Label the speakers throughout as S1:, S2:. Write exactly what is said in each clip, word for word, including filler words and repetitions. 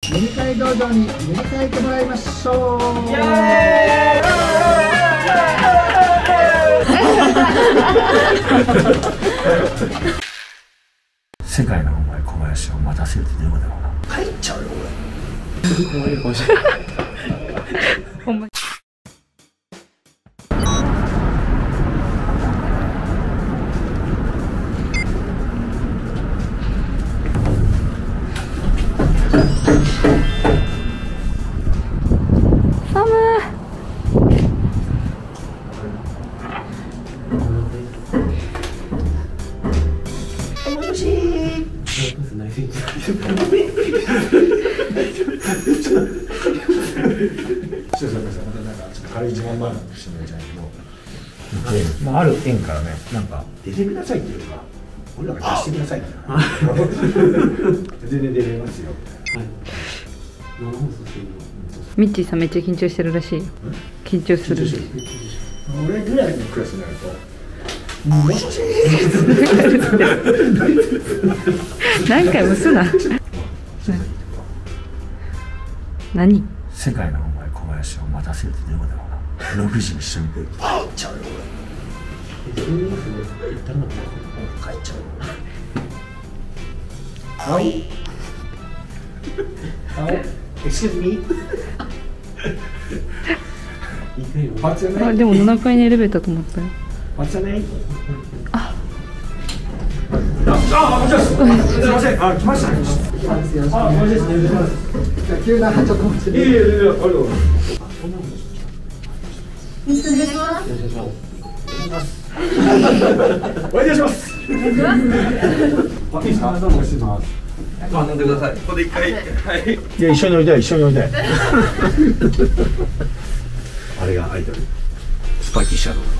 S1: 塗り替え道場に塗り替えてもらいましょう。イエーイ世界のお前小林を待たせるってどういうことだろうな。帰っちゃうよ俺。ほんま。軽い自慢話かもしれないじゃないけど、まあある縁からね、なんか出てくださいっていうか、俺らが出してくださいみたいな。全然出れますよみたいな。生放送してるの。
S2: ミッチーさんめっちゃ緊張してるらしいよ。緊張する。
S1: 俺ぐらいのクラスになると。もしもし。
S2: 何回もすな。何？
S1: 世界のお前小林を待たせるってどういうことだろうな。ろくじに一緒に帰っちゃうよ俺。帰っちゃうよ。はい。はい。Excuse me。
S2: あ、でもななかいにエレベーター止まったよ。
S1: What's your name？
S2: あ。
S1: あ、あ、すみません。あ、来ましたね。あ、マジですね。急なちょっと待って。いやいやいや、ありがとうございます。お願いします。お願いします。あ、いいですか。どうも失礼します。
S3: あ、飲んでください。ここで一回。はい。
S1: いや、一緒においで、一緒においで。あれがアイドル。スパイキーシャドウの。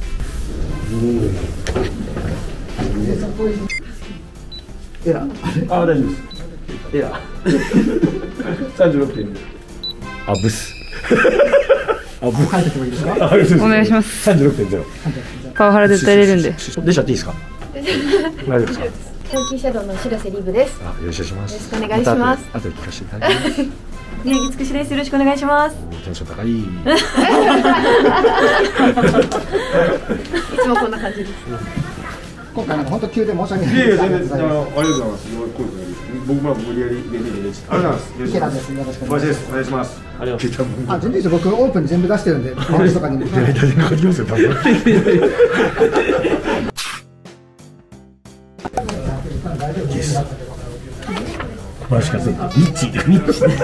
S1: エラー。あ、大丈夫です。エラー。三十六点二。あ、ブス。あ、僕入っててもいいですか。
S2: お願いします。
S1: 三十六点ゼロ。
S2: パワハラ絶対入れるんで。
S1: 出ちゃっていいですか。大丈夫ですか。
S4: 短期シャドウの白瀬リブです。
S1: あ、よろしくお願いします。
S4: よろしくお願いします。
S1: あとで聞かせていただきます。
S4: 宮城つくしです。よろしくお願いします。
S1: テンション高い。
S4: いつもこんな感じです。
S1: 今回なんか本当急で申し訳ない。いやいや全然あのありがとうございます。僕も無理やり無理やりです。ありがとうございます。池田です。よろしくお願いします。お願いします。ありがとうございます。あ、全然僕オープンに全部出してるんで、本日とかにも。いやいや全然書きますよ多分。もしかするとミッチーミッチー。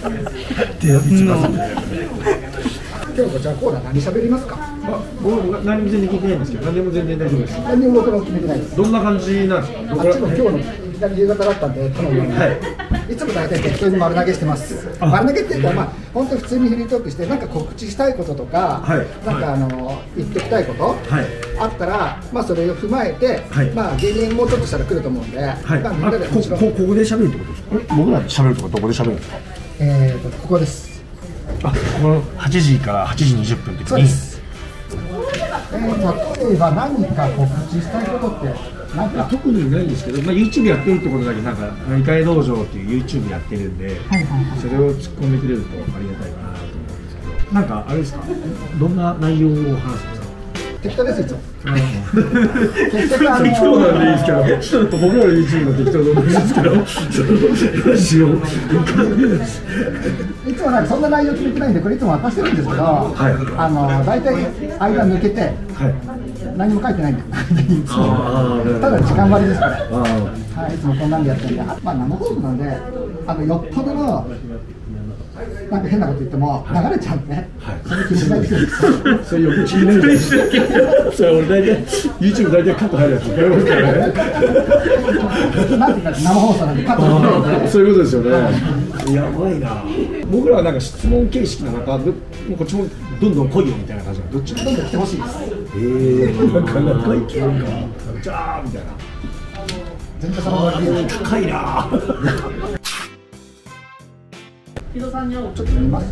S1: 今日こちらコーナー何喋りますか。あ、僕何も全然聞いてないんですけど、何でも全然大丈夫です。何も僕も決めてないです。どんな感じなんですか。あっちも今日の左夕方だったんで、頼むように。はい。いつも大体適当に丸投げしてます。丸投げっていうか、まあ本当に普通にフリートークして、なんか告知したいこととか、はい、なんかあの言っておきたいこと、はい、あったら、まあそれを踏まえて、はい、まあ芸人もうちょっとしたら来ると思うんで、はい、まあみんなでもちろんここで喋るってことですか。僕らで喋るとかどこで喋るんですか。えっとここです。あ、このはちじからはちじにじゅっぷんってそうです。えー、例えば何か告知したいことってなんか特にないんですけど、まあ YouTube やってるってことだけなんか乗り換え道場っていう YouTube やってるんで、はいはいはい、それを突っ込んでくれるとありがたいかなと思うんですけど、なんかあれですか、どんな内容を話すんですか。適当ですいつも。適当なんでいいですけど、僕らの YouTube の適当でもいいですけど、いつもなんかそんな内容決めてないんで、これいつも渡してるんですけど、はい、あの大体間抜けて、はい、何も書いてないんで、ただ時間割ですから、はい、いつもこんなんでやってるんで、まあ生放送なんで、あのよっぽどのなんか変なこと言っても流れちゃうんで、それ気にしないでください。それよく気になるじゃないですか。それ俺大体 YouTube 大体カット入るやつやりますからね。なんていうか生放送なんでカット入る。そういうことですよね。やばいな。僕らはなんか質問形式の中、もうこっちもどんどん来いよみたいな感じで、どっちもどんどん来てほしいです。ええ、なかなかいけるか。じゃあみたいな。全然その高いな。ちょっと見ます。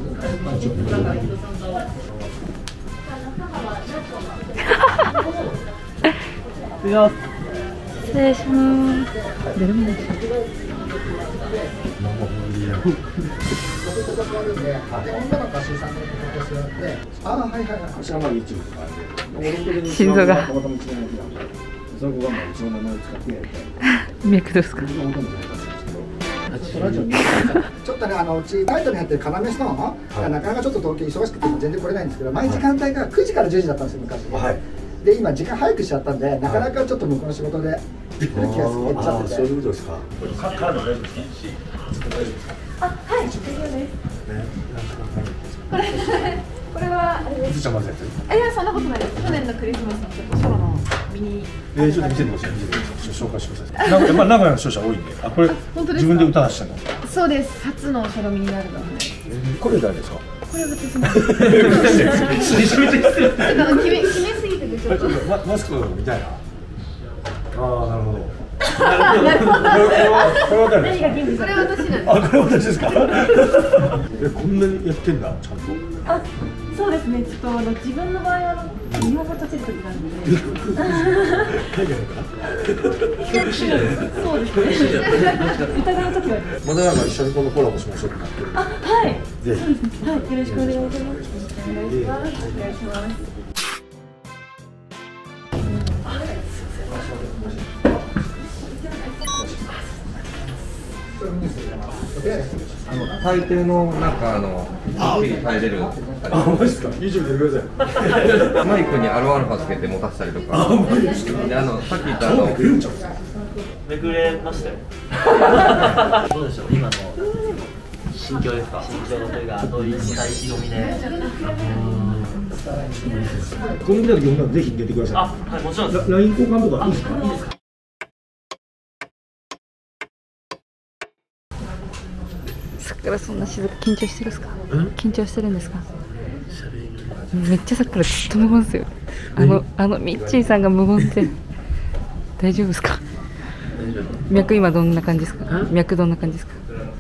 S2: 失礼します。出るもんです。
S1: 僕ここ座るんで、で女の子はシーさんのここ座って、ああはいはいはい。私はまだ YouTube とかあるんで、
S2: 心臓が。
S1: そこがもううちの名前を使ってやりたい。
S2: 脈どうですか。
S1: ちょっとね、あのうちタイトルに入ってる要ストーン、はい、なかなかちょっと東京忙しくて全然来れないんですけど、毎時間帯がくじからじゅうじだったんですよ昔。はい。で今時間早くしちゃったんで、なかなかちょっと向こうの仕事で気が減っちゃってて。そういうことですか。カード大丈夫ですか。大丈夫ですか。あ、はい、大丈夫です。これこれはあれです。いつちゃんまずやってる。いやそんなことないです。去年のクリスマスのちょっとソロのミニ。えー、ちょっと見せてほしい。紹介してください。なんかまあ名古屋の視聴者多いんで。あ、これ自分で歌出したの。そうです。初のソロミニアルバム。これ誰ですか。これ私の。ちょっと決め決めすぎててちょっと。マスクみたいな。ああなるほど。これは誰ですか。これ私なんです。あ、これ私ですか。え、こんなにやってんだ、ちゃんと。あ、そうですね。ちょっとあの自分の場合は日本語とちょっと違うんで。海外から。そうですね。歌の時は。まだなんか一緒にこのコラボしましょうってなってる。あ、はい。ぜひ。はい、よろしくお願いします。お願いします。お願いします。
S3: 最低のなんかあのゆっくり耐えれる。
S1: あ、マジですか。YouTube でください。
S3: マイクにアルファアルファつけて持たせたりとか。あ、マジですか。であのさっき言ったあの
S5: めくれましたよ。どうでしょう今の心境ですか。心境というかどういう時代意気込みで。
S1: この見た時音楽ぜひ出てください。
S5: あ、はいもちろんです。
S1: ライン交換とかいいですか。いいですか。
S2: さっきからそんな静か緊張してるんですか。緊張してるんですか。めっちゃさっきからずっと無言ですよ。あのあのミッチーさんが無言って大丈夫ですか。脈今どんな感じですか。脈どんな感じですか。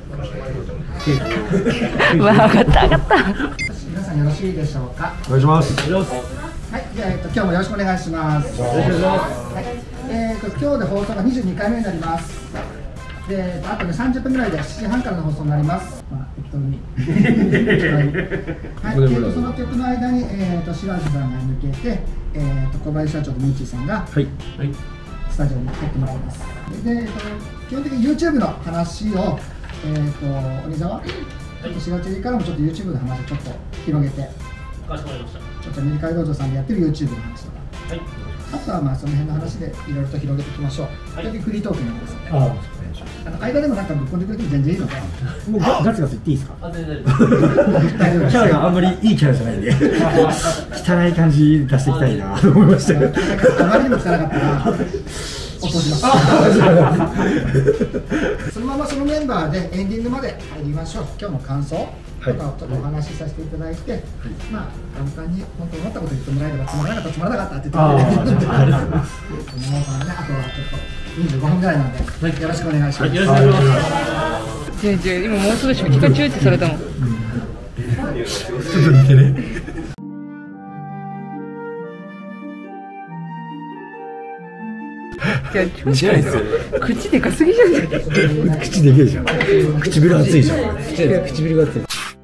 S2: わあ、分かった分かった。
S1: 皆さんよろしいでしょうか。お願いします。はい、じゃあえっと今日もよろしくお願いします。よろしくお願いします。はい、えっと今日で放送がにじゅうにかいめになります。で、あとねさんじゅっぷんぐらいでしちじはんからの放送になります。まあ、適当に。はい、はい、えっとその曲の間にえっと白石さんが抜けて、えっと小林社長とミッチーさんがはいスタジオに入ってもらいます。で、えっと基本的に YouTube の話をえっとお兄さんはしがつからもちょっと YouTube の話をちょっと広げて、
S5: かしこまりました。
S1: ちょっとアメリカ道場さんでやってる YouTube の話とか。はい。あとはまあその辺の話でいろいろと広げていきましょう。はい。フリートークになりますので。ああの間でもなんかぶっ込んでくれても全然いいので。もうガツガツ言っていいですか。あ、全然大丈夫。キャラがあんまりいいキャラじゃないんで汚い感じ出していきたいなと思いました。あまりにも汚かったら落とします。そのままそのメンバーでエンディングまで入りましょう。今日の感想とかをちょっとお話しさせていただいて、はい、まあ簡単に本当思ったこと言ってもらえればつまらなかったつまらなかったって言ってくれて、ありがとうございます。あとはちょっとにじゅうごふんぐらいなのでよろしくお願いします。よろしくお願いします。
S2: 違う違う、今もうすぐ初期化中ってされたの。ちょっ
S1: と見てね。
S2: 口でかすぎじゃない。
S1: 口でけえじゃん。唇熱いじゃん。唇が熱い。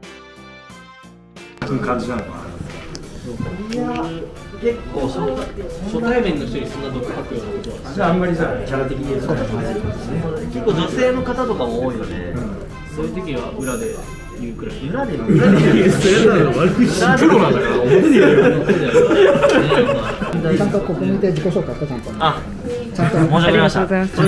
S1: そういう感じなのかな。いや
S5: 結構初初対面の人にそんな毒吐くようなことは。
S1: じゃああんまりさキャラ的にそうだと思うんですね。
S5: 結構女性の方とかも多いよね。そういう時は裏で言うくらい。裏で裏で言う。裏でプロなんだから表で言う。
S1: ちゃんとここ見て自己紹介したちゃんと。
S5: あ、ちゃんと申し訳ありました。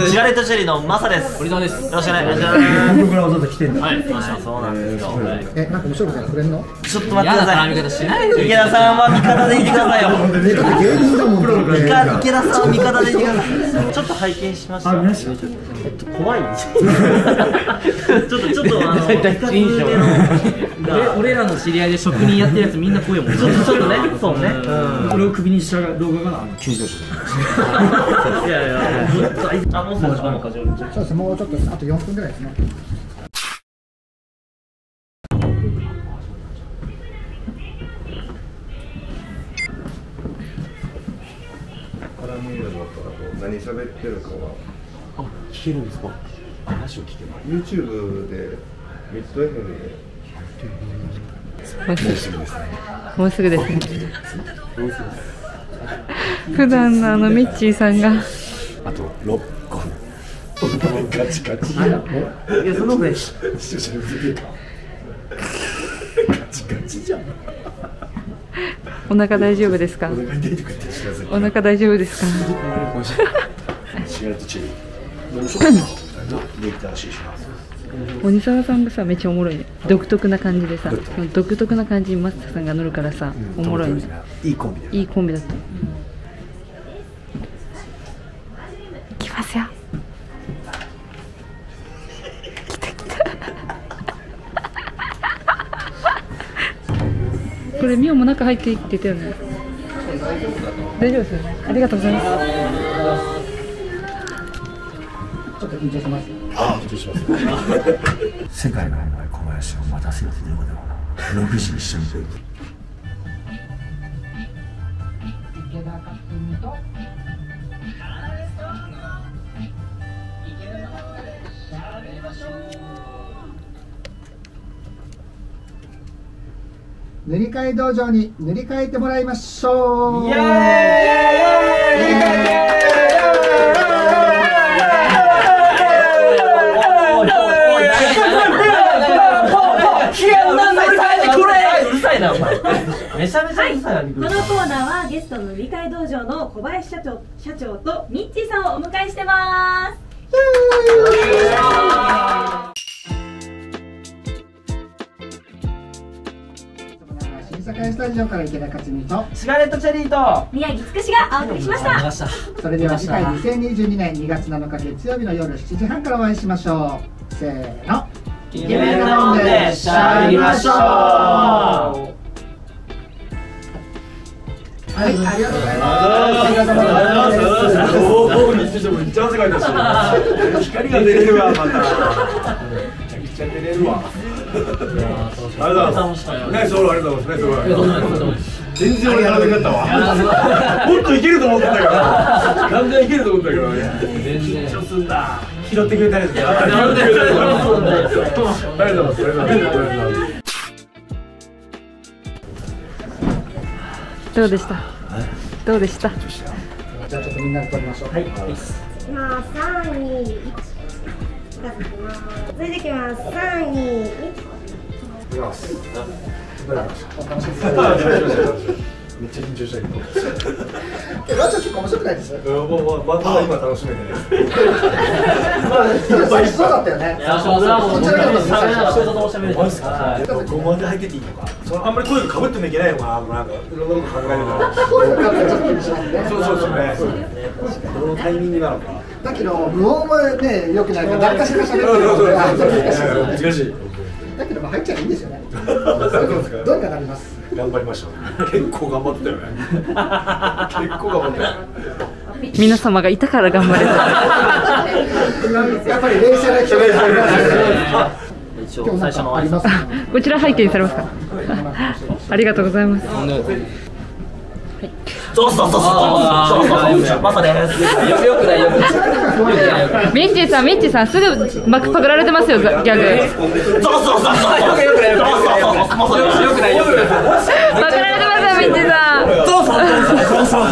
S5: チラレットチェリーのマサです。堀田です。よろしくお願いします。
S1: 韓国からわざわざ来てんだ。
S5: はい、そうなんですよ。
S1: え、なんか面白いことくれんの？
S5: ちょっと待ってください。味方しないで。池田さんは味方でいてくださいよ。
S1: だって芸人だもん。
S5: 池田さんは味方でいてください。ちょっと拝見しました。あ、見ました。えっと怖い。ちょっとちょっとあの俺らの知り合いで職人やってるやつみんな怖いもん。ちょっとちょっとね、そうね。
S1: 俺をクビにした動画が急上昇。
S5: いやいや、あ、もうすぐ時間の過剰。
S1: そうですね、もうちょっとあとよんぷんぐらいですね。
S3: から見るのとあと何喋ってるかは
S5: あ、聞けるんですか。
S1: 話を聞けば
S3: YouTube でミッド エフエム で
S2: もうすぐですね。もうすぐですね。普段のあのミッチーさんが
S1: あとろっこガチガチ。
S5: いやその上。
S1: 視聴者に見せてか。ガチガチじゃん。
S2: お腹大丈夫ですか？
S1: お腹痛いとか言って知らずに。
S2: お腹大丈夫ですか？
S1: シガレットチェリー。飲むしょうか。レイターシーします。
S2: 鬼沢さんがさめっちゃおもろいね。独特な感じでさ、独特な感じにマスターさんが乗るからさ、おもろいね。
S1: いいコンビで。
S2: いいコンビだった。いきますよ。来た来た。これミオも中入っていってたよね。大丈夫ですよね。ありがとうございます。
S6: ちょっと緊張します。
S1: あ、緊張します。世界のお前小林を待たせようということでもな。ろくじに一緒に。
S6: 塗り替え道場に塗り替えてもらいましょう。イエーイ。
S5: めちゃめちゃうるさいな。
S4: このコーナーはゲストの塗り替え道場の小林社長社長とミッチーさんをお迎えしてます。
S6: 新堺スタジオから池田克美と
S5: シガレットチェリーと
S4: 宮城つくしがお送りしました。
S6: それでは次回にせんにじゅうにねんにがつなのか月曜日の夜しちじはんからお会いしましょう。せーの、
S5: イケメン飲んでしゃべりましょう。
S6: はい、ありがとうございます。
S1: ありがとうございます。おお、にしてもめっちゃ汗かいたし。光が出れるわ、また。めちゃくちゃ出れるわ。ありがとうございます。ね、そう、ありがとうございます。全然俺並べ方は。もっといけると思ってたから。ガンガンいけると思ったけどね。緊張すんだ。拾ってくれたりとか。ありがとうございます。ありがとうございます。
S2: どうでした？どうでした？
S6: じゃあちょっとみんなで撮りましょう。はい。
S7: いきます。三二一。続いていきます。三二一。
S1: いきます。めっちゃ緊張したけど。
S6: ラジオ結構面白くないです？
S1: もうもうバンドは今楽しめてです。
S6: 最初そうだったよね。
S5: いや、そうだ。こちらから最初人とも喋れてます。
S1: ごまで入ってていいのか。そのあんまり声が被ってもいけないのかな。なんかいろんなこと考えるから。そうそうそうね。どのタイミングなのか。
S6: だけど無音もね良くないから誰かしら喋ってるので難しい。だけど入っちゃいいんですよね。どうにかなります。
S1: 頑張りました。結構頑張ったよね。結構頑張ったよ。
S2: 皆様がいたから頑張れた。
S6: やっぱり冷静な人がい
S5: 一応最初の
S6: あります。
S2: こちら拝見されますか？ありがとうございます。
S5: そうそうそうそうそうそうマサです。よくないよくない。
S2: ミッチーさん、ミッチーさんすぐマックパクられてますよギャグ。
S5: そうそうそうそうよくよくないよくないよくないよくない。
S2: パクられてますよミッチーさん。
S5: そうそうそう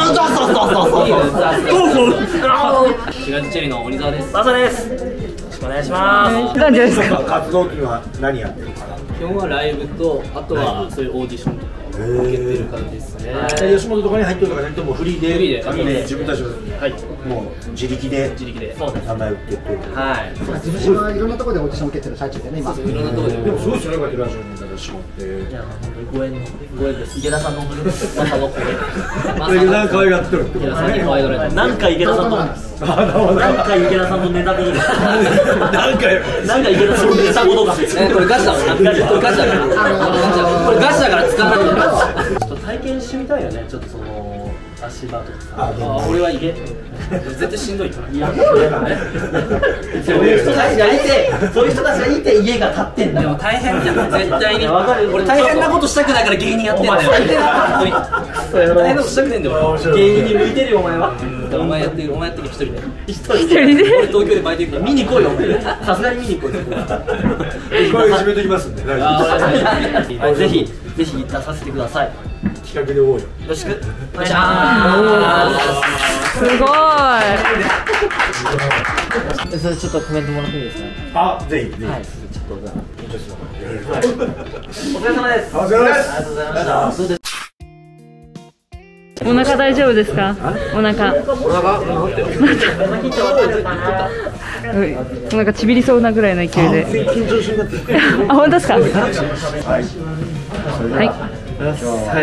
S5: そうそうそうそうそうそうそうそうそう。シガレットチェリーの鬼沢です。マサです。よろしくお願いします。
S2: 何時ですか？
S1: 活動っていうのは何やってるのかな。
S5: 基本はライブとあとはそういうオーディションとか受けてる感じですね。
S1: 吉本とかに入ってるとかじゃなくてもフリーで
S5: フリーで
S1: 自分たちのもう自力で
S5: 自力でそうです。
S1: 名前売ってって。
S5: はい。
S6: 自分はいろんなところでオーディション受けてる最中でね今。
S5: いろんなところで。
S1: でもすごいですよね、こうやってラジオに出してもらって。
S5: いや本当にご縁のご縁です。池田さんのマサの声。
S1: 池田さん可愛がってる。
S5: 池田さんに可愛がられて。何回池田さんと何回池田さんのネタでいい。
S1: 何回
S5: 何回池田さんのネタことが。これガチだから。これガチだから。これガチだから使わないで。ちょっと体験してみたいよね。ちょっとその足場とかさ、俺はいけ絶対しんどいから。いや、そういう人たちがいて、そういう人たちがいて家が建ってんだよ。でも大変じゃん、絶対に。俺大変なことしたくないから芸人やってんだよ。大変なことしたくねえんだよ。芸人に向いてるよお前は。お前やってる、お前やってる一人で。一人で。俺東京でバイト行くから見に来いよお前。さすがに見に来いよ。こ
S1: れ締めときますんで。
S5: ぜひぜひ出させてください。
S1: 企画で多いよ。よ
S5: ろしくお願いします。
S2: すごい。
S5: それちょっとコメントもらっていいですか。
S1: あ、ぜひぜひ。
S5: はい、ちょっとじゃあ。お疲れ様です。
S1: お疲れ様です。
S5: ありがとうございました。
S2: お腹大丈夫ですか？お腹。お
S5: 腹。
S2: お腹ちびりそうなぐらいの勢いで。
S1: 緊張しなかった。
S2: あ、本当ですか？はい。
S1: はい。はい。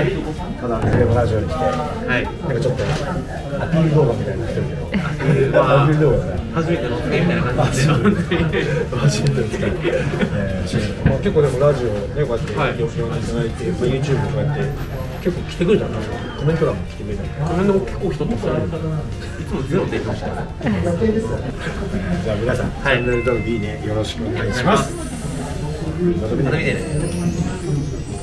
S1: ただね、ラジオに来て、はい。なんかちょっとアピール動画みたいなのしてるけど、アピール動画ね。初めてのみたいな感じで、本当に初めての来た。まあ結構でもラジオねこうやってご視聴いただいて、ユーチューブこうやって結構来てくれたんですよ。コメント欄も来てくれた。コメントも結構人とされる。いつもゼロでいました。じゃあ皆さん、チャンネル登録いいねよろしくお願いします。また見てね。